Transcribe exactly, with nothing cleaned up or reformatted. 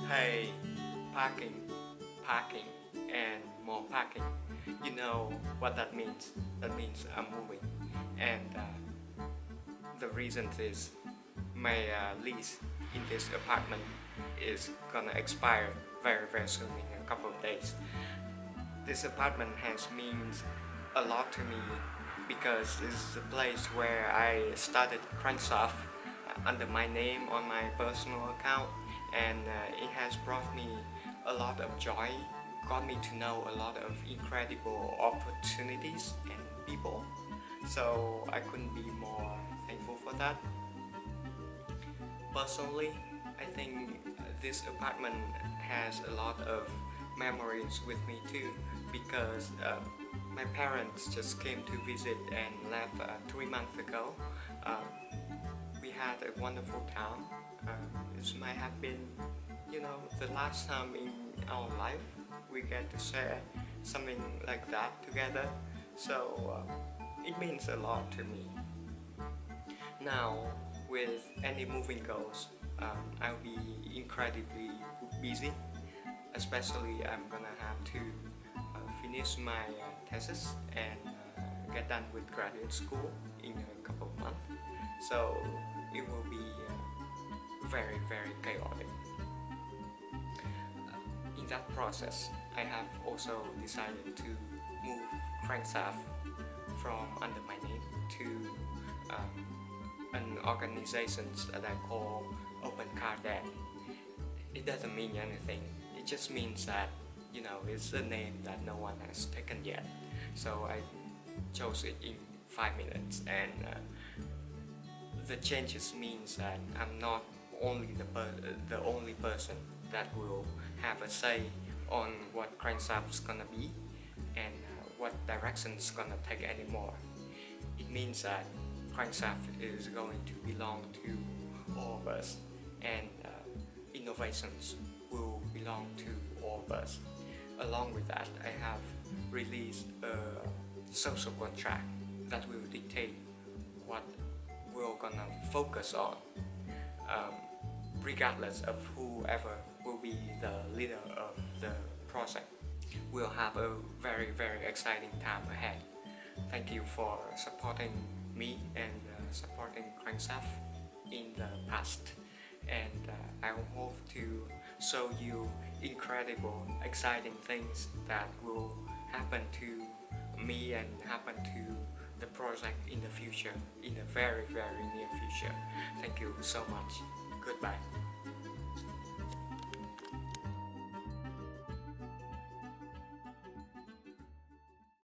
pay parking, parking, and more parking. You know what that means? That means I'm moving, and uh, the reason is my uh, lease in this apartment is gonna expire very very soon in a couple of days. This apartment has means a lot to me because it's the place where I started Cranksoft under my name on my personal account, and uh, it has brought me a lot of joy, got me to know a lot of incredible opportunities and people, so I couldn't be more thankful for that. Personally, I think this apartment has a lot of memories with me too, because uh, my parents just came to visit and left uh, three months ago. Uh, we had a wonderful time. Uh, this might have been, you know, the last time in our life we get to share something like that together. So uh, it means a lot to me. Now, with any moving goals, um, I'll be incredibly busy. Especially, I'm gonna have to uh, finish my uh, thesis and uh, get done with graduate school in a couple of months. So it will be uh, very, very chaotic. Uh, in that process, I have also decided to move Cranksoft from under my name to um, an organization that I call Open Car Dad. It doesn't mean anything. It just means that, you know, it's a name that no one has taken yet. So I chose it in five minutes, and uh, the changes means that I'm not only the per the only person that will have a say on what Cranksoft is gonna be and uh, what direction it's gonna take anymore. It means that Cranksoft is going to belong to all of us, and uh, innovations will belong to all of us. Along with that, I have released a social contract that will dictate what we're gonna focus on, um, regardless of whoever will be the leader of the project. We'll have a very very exciting time ahead. Thank you for supporting me and uh, supporting Cranksoft in the past, and uh, I hope to show you incredible exciting things that will happen to me and happen to the project in the future, in the very very near future. Thank you so much. Goodbye.